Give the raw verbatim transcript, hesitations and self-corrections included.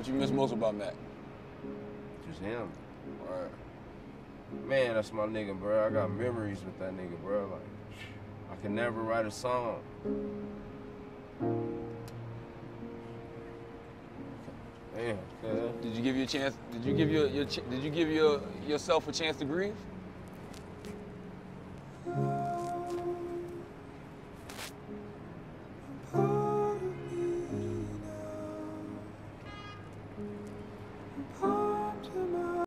What you miss most about Mac? Just him. Right. Man, that's my nigga, bro. I got memories with that nigga, bro. Like, I can never write a song. Damn, cuz. Did you give you a chance? Did you give your, your ch did you give your yourself a chance to grieve?